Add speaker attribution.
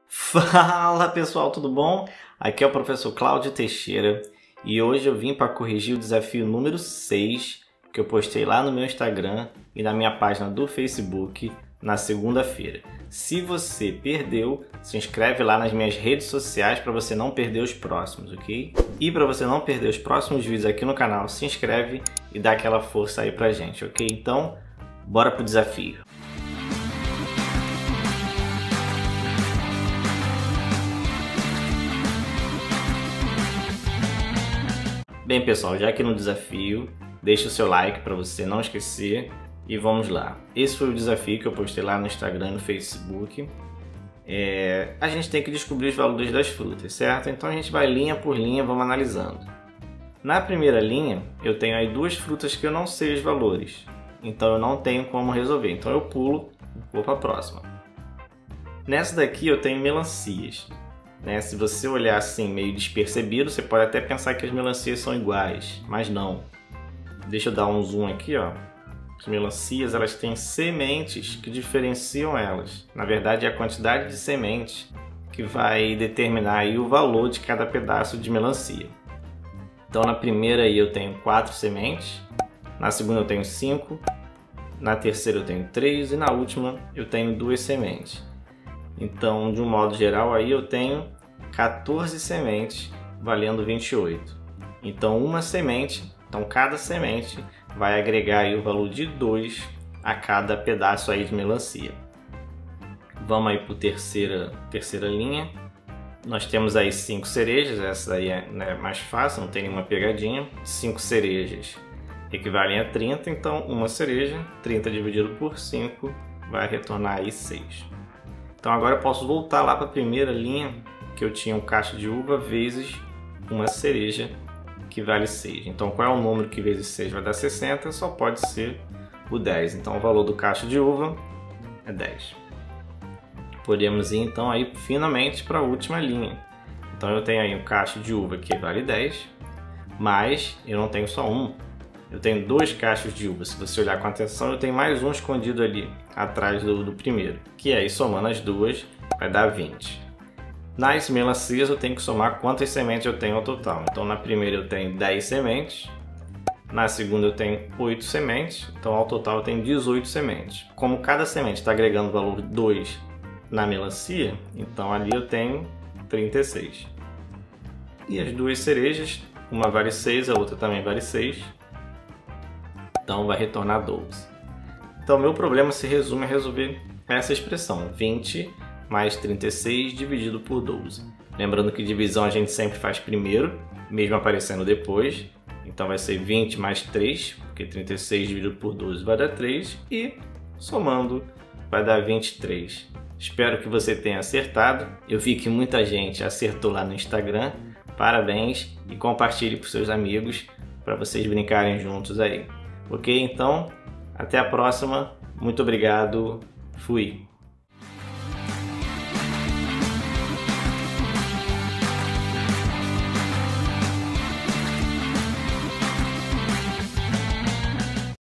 Speaker 1: Fala pessoal, tudo bom? Aqui é o professor Cláudio Teixeira e hoje eu vim para corrigir o desafio número 6 que eu postei lá no meu Instagram e na minha página do Facebook na segunda-feira. Se você perdeu, se inscreve lá nas minhas redes sociais para você não perder os próximos, ok? E para você não perder os próximos vídeos aqui no canal, se inscreve e dá aquela força aí pra gente, ok? Então, bora pro desafio! Bem pessoal, já que no desafio, deixa o seu like para você não esquecer e vamos lá. Esse foi o desafio que eu postei lá no Instagram e no Facebook. A gente tem que descobrir os valores das frutas, certo? Então a gente vai linha por linha, vamos analisando. Na primeira linha, eu tenho aí duas frutas que eu não sei os valores, então eu não tenho como resolver, então eu pulo e vou para a próxima. Nessa daqui eu tenho melancias. Se você olhar assim meio despercebido, você pode até pensar que as melancias são iguais, mas não. Deixa eu dar um zoom aqui, ó. As melancias, elas têm sementes que diferenciam elas. Na verdade, é a quantidade de sementes que vai determinar aí o valor de cada pedaço de melancia. Então, na primeira aí eu tenho 4 sementes, na segunda eu tenho 5, na terceira eu tenho 3 e na última eu tenho 2 sementes. Então, de um modo geral, aí eu tenho 14 sementes valendo 28. Então, cada semente vai agregar aí o valor de 2 a cada pedaço aí de melancia. Vamos aí para a terceira linha. Nós temos aí 5 cerejas, essa aí é mais fácil, não tem nenhuma pegadinha. 5 cerejas equivalem a 30, então uma cereja, 30 dividido por 5, vai retornar aí 6. Então agora eu posso voltar lá para a primeira linha, que eu tinha um cacho de uva vezes uma cereja, que vale 6. Então qual é o número que vezes 6 vai dar 60? Só pode ser o 10. Então o valor do cacho de uva é 10. Podemos ir então aí finalmente para a última linha. Então eu tenho aí um cacho de uva que vale 10, mas eu não tenho só um. Eu tenho 2 cachos de uva. Se você olhar com atenção, eu tenho mais um escondido ali atrás do primeiro, que aí somando as duas vai dar 20. Nas melancias eu tenho que somar quantas sementes eu tenho ao total. Então na primeira eu tenho 10 sementes, na segunda eu tenho 8 sementes, então ao total eu tenho 18 sementes. Como cada semente está agregando o valor 2 na melancia, então ali eu tenho 36. E as duas cerejas, uma vale 6, a outra também vale 6. Então vai retornar 12. Então meu problema se resume a resolver essa expressão, 20 mais 36 dividido por 12. Lembrando que divisão a gente sempre faz primeiro, mesmo aparecendo depois. Então vai ser 20 mais 3, porque 36 dividido por 12 vai dar 3. E somando vai dar 23. Espero que você tenha acertado. Eu vi que muita gente acertou lá no Instagram. Parabéns e compartilhe para os seus amigos para vocês brincarem juntos aí. Ok? Então, até a próxima. Muito obrigado. Fui.